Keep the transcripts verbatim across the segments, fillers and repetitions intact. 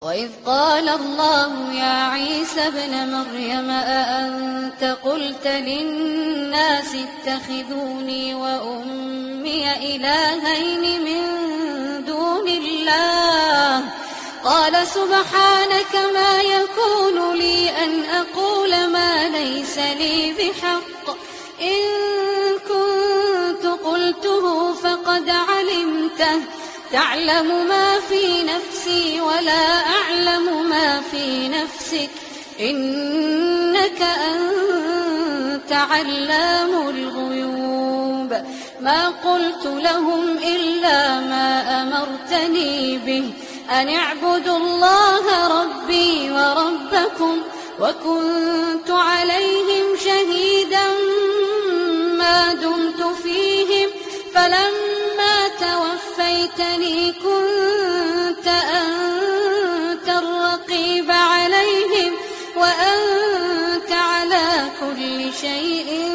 وإذ قال الله يا عيسى ابن مريم أأنت قلت للناس اتخذوني وأمي إلهين من دون الله قال سبحانك ما يكون لي أن أقول ما ليس لي بحق إن كنت قلته فقد علمته تعلم ما في نفسي ولا أعلم ما في نفسك إنك أنت علام الغيوب ما قلت لهم إلا ما أمرتني به أن اعبدوا الله ربي وربكم وكنت عليهم شهيدا ما دمت فيهم فلما توفيتني كنت أنت الرقيب عليهم وأنت على كل شيء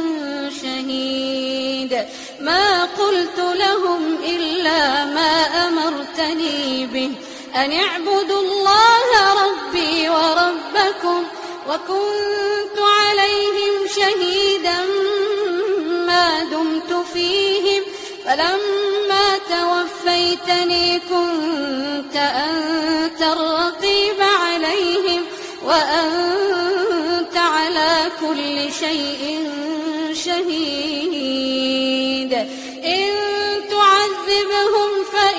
شهيد ما قلت لهم إلا ما أمرتني به أن اعبدوا الله ربي وربكم وكنت عليهم شهيدا ما دمت فيهم فلما توفيتني كنت أنت الرقيب عليهم وأنت على كل شيء شهيد إن تعذبهم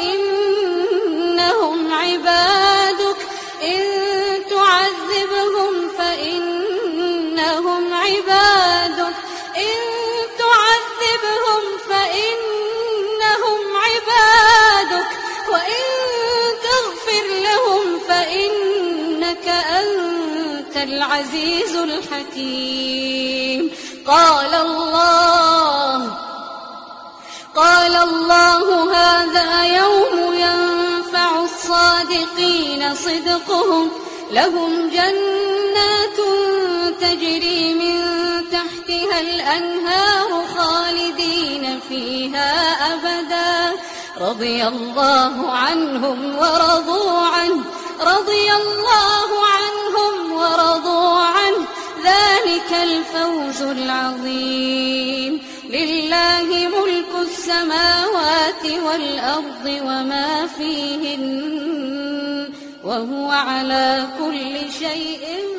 فإنهم عبادك إن تعذبهم فإنهم عبادك إن تعذبهم فإنهم عبادك وإن تغفر لهم فإنك أنت العزيز الحكيم قال الله قال الله هذا يوم ينفع الصادقين صدقهم لهم جنات تجري من تحتها الأنهار خالدين فيها أبدا رضي الله عنهم ورضوا عنه رضي الله عنهم ورضوا عنه ذلك الفوز العظيم لله ملك السماوات والأرض وما فيهن وهو على كل شيء